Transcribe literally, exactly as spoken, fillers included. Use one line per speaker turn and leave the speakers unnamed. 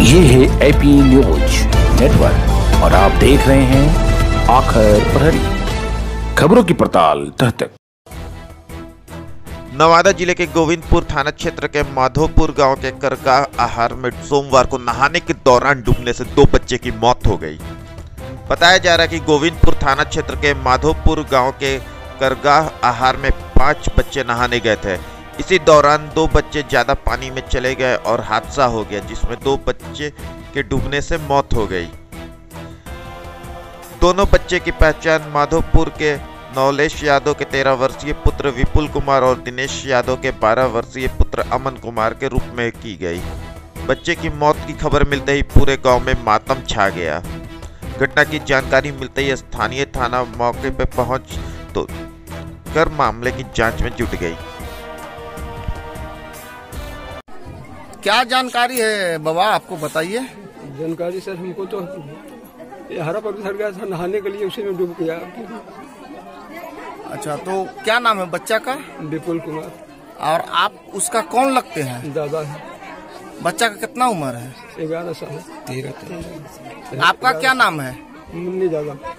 ये है AP news network और आप देख रहे हैं आखिर प्रहरी, खबरों की पड़ताल तह तक।
नवादा जिले के गोविंदपुर थाना क्षेत्र के माधोपुर गांव के करगाह आहार में सोमवार को नहाने के दौरान डूबने से दो बच्चे की मौत हो गई। बताया जा रहा है कि गोविंदपुर थाना क्षेत्र के माधोपुर गांव के करगाह आहार में पांच बच्चे नहाने गए थे। इसी दौरान दो बच्चे ज्यादा पानी में चले गए और हादसा हो गया, जिसमें दो बच्चे के डूबने से मौत हो गई। दोनों बच्चे की पहचान माधोपुर के नौलेश यादव के तेरह वर्षीय पुत्र विपुल कुमार और दिनेश यादव के बारह वर्षीय पुत्र अमन कुमार के रूप में की गई। बच्चे की मौत की खबर मिलते ही पूरे गांव में मातम छा गया। घटना की जानकारी मिलते ही स्थानीय थाना मौके पर पहुंच तो कर मामले की जांच में जुट गई।
क्या जानकारी है बाबा, आपको बताइए।
जानकारी सर हमको तो हरा पत्थर गया था नहाने के लिए, उसी में डूब गया।
अच्छा, तो क्या नाम है बच्चा का?
विपुल कुमार। और
आप उसका कौन लगते हैं?
दादा है।
बच्चा का कितना उम्र है?
ग्यारह साल। तेरह।
आपका क्या नाम है?
मुन्नी दादा।